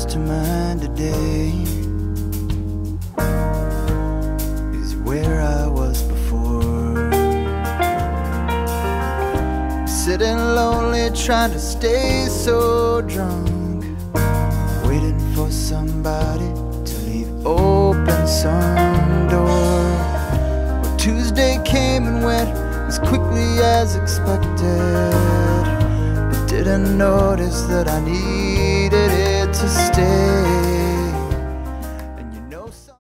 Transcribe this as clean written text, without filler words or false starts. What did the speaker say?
comes to mind today is where I was before, sitting lonely, trying to stay so drunk, waiting for somebody to leave open some door. Well, Tuesday came and went as quickly as expected, but didn't notice that I needed it to stay.